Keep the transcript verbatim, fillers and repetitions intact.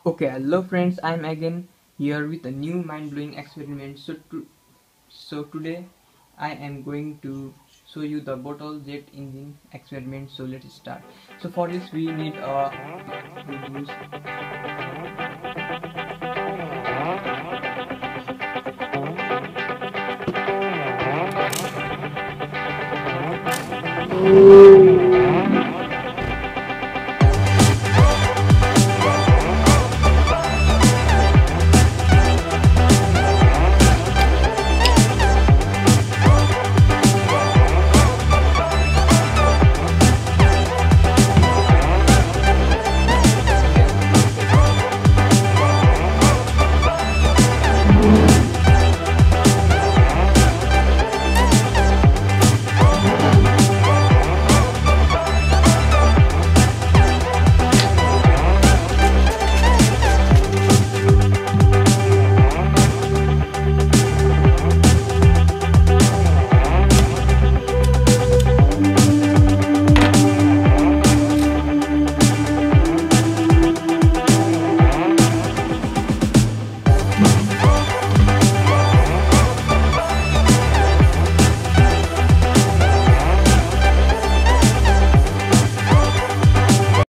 Okay, hello friends, I'm again here with a new mind-blowing experiment. So, to, so today I am going to show you the bottle jet engine experiment. So let's start. So for this we need a we use